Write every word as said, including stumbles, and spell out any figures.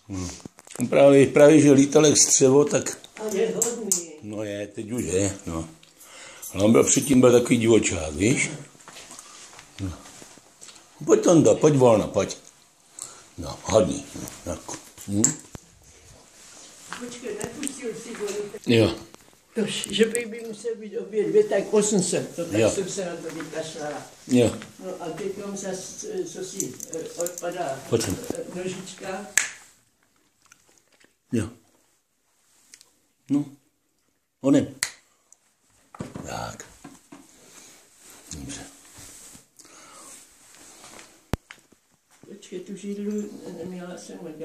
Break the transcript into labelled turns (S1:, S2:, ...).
S1: Hmm. Právě, právě, že lítal jak střevo, tak...
S2: A je hodný.
S1: No je, teď už je, no. Ale on byl předtím byl takový divočák, víš? No. Pojď, Tondo, pojď volno, pojď. No, hodný. No, hm?
S2: Počkej, nepustil si vodu.
S1: Jo.
S2: To, že bych by musel být obě dvě, tak osm set, to tak
S1: Jo.
S2: jsem se na to vykašlala.
S1: Jo.
S2: No a teď zase, co si odpadá
S1: Pojď.
S2: nožička.
S1: Jo. No. Onem. Tak. Dobře.
S2: Počkej, tu židlu neměla jsem